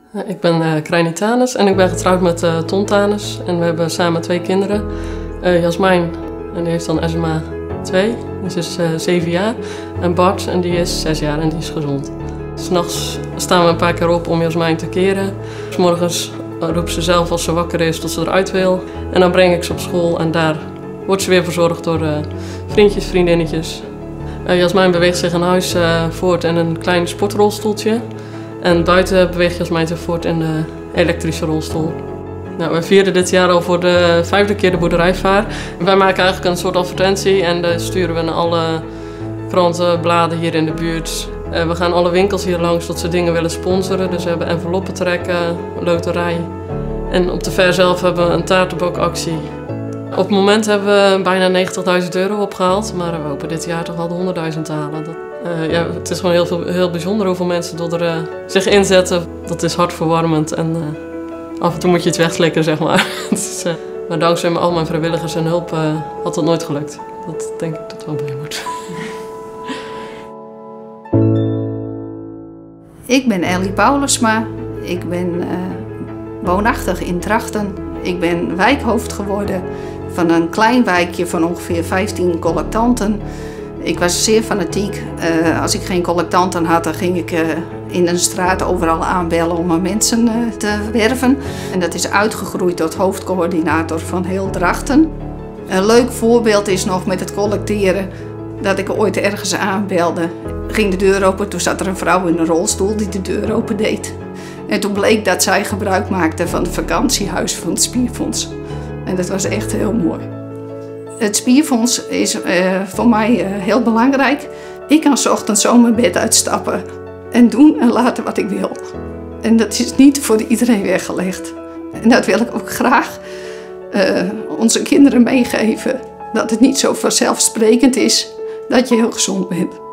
Ik ben Kraini Tanus en ik ben getrouwd met Ton Tanus. En we hebben samen 2 kinderen. Jasmijn, en die heeft dan SMA 2, dus is 7 jaar. En Bart, en die is 6 jaar en die is gezond. 'S Nachts staan we een paar keer op om Jasmijn te keren. 's Morgens roept ze zelf als ze wakker is dat ze eruit wil. En dan breng ik ze op school en daar wordt ze weer verzorgd door vriendjes, vriendinnetjes. Jasmijn beweegt zich in huis voort in een klein sportrolstoeltje. En buiten beweegt Jasmijn zich voort in de elektrische rolstoel. Nou, we vieren dit jaar al voor de 5e keer de boerderijvaar. Wij maken eigenlijk een soort advertentie en die sturen we naar alle kranten, bladen hier in de buurt. We gaan alle winkels hier langs dat ze dingen willen sponsoren. Dus we hebben enveloppen trekken, loterij. En op de fair zelf hebben we een taartenbakactie. Op het moment hebben we bijna €90.000 opgehaald, maar we hopen dit jaar toch wel de 100.000 te halen. Het is gewoon heel bijzonder hoeveel mensen er zich inzetten. Dat is hartverwarmend en af en toe moet je het wegslikken, zeg maar. Maar dankzij al mijn vrijwilligers en hulp had dat nooit gelukt. Dat denk ik dat wel bij moet. Ik ben Ellie Paulusma. Ik ben woonachtig in Drachten. Ik ben wijkhoofd geworden van een klein wijkje van ongeveer 15 collectanten. Ik was zeer fanatiek. Als ik geen collectanten had, dan ging ik in de straat overal aanbellen om mensen te werven. En dat is uitgegroeid tot hoofdcoördinator van heel Drachten. Een leuk voorbeeld is nog met het collecteren dat ik ooit ergens aanbelde. Ging de deur open, toen zat er een vrouw in een rolstoel die de deur open deed. En toen bleek dat zij gebruik maakte van het vakantiehuis van het Spierfonds. En dat was echt heel mooi. Het Spierfonds is voor mij heel belangrijk. Ik kan 's ochtends zo mijn bed uitstappen en doen en laten wat ik wil. En dat is niet voor iedereen weggelegd. En dat wil ik ook graag onze kinderen meegeven. Dat het niet zo vanzelfsprekend is dat je heel gezond bent.